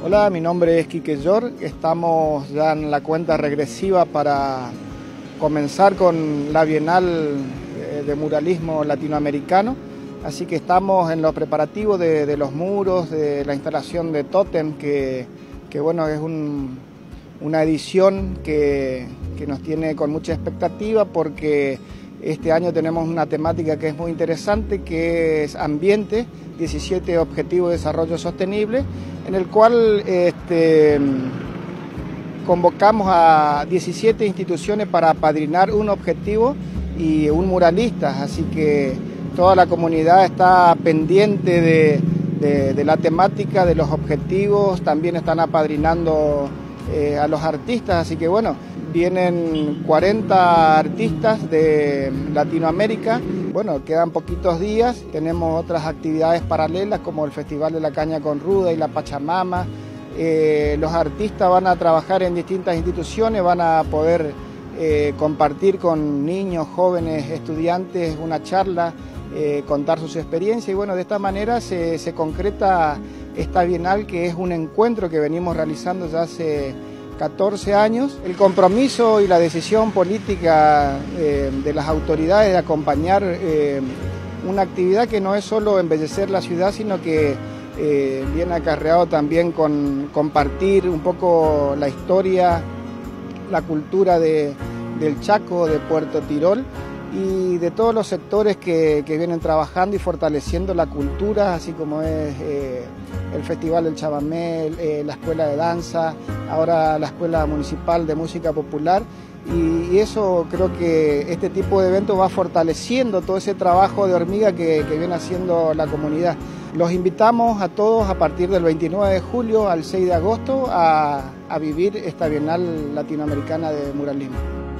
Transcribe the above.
Hola, mi nombre es Quique Yor. Estamos ya en la cuenta regresiva para comenzar con la Bienal de Muralismo Latinoamericano. Así que estamos en los preparativos de los muros, de la instalación de tótem, que bueno, es una edición que nos tiene con mucha expectativa porque este año tenemos una temática que es muy interesante, que es ambiente, 17 Objetivos de Desarrollo Sostenible, en el cual convocamos a 17 instituciones para apadrinar un objetivo y un muralista, así que toda la comunidad está pendiente de la temática, de los objetivos, también están apadrinando a los artistas, así que bueno, vienen 40 artistas de Latinoamérica. Bueno, quedan poquitos días, tenemos otras actividades paralelas como el Festival de la Caña con Ruda y la Pachamama. Los artistas van a trabajar en distintas instituciones, van a poder compartir con niños, jóvenes, estudiantes una charla, contar sus experiencias y bueno, de esta manera se concreta esta Bienal, que es un encuentro que venimos realizando ya hace 14 años. El compromiso y la decisión política de las autoridades de acompañar una actividad que no es solo embellecer la ciudad, sino que viene acarreado también con compartir un poco la historia, la cultura del Chaco, de Puerto Tirol y de todos los sectores que vienen trabajando y fortaleciendo la cultura, así como es el Festival del Chamamé, la Escuela de Danza, ahora la Escuela Municipal de Música Popular, y eso creo que este tipo de eventos va fortaleciendo todo ese trabajo de hormiga que viene haciendo la comunidad. Los invitamos a todos a partir del 29 de julio al 6 de agosto a vivir esta Bienal Latinoamericana de Muralismo.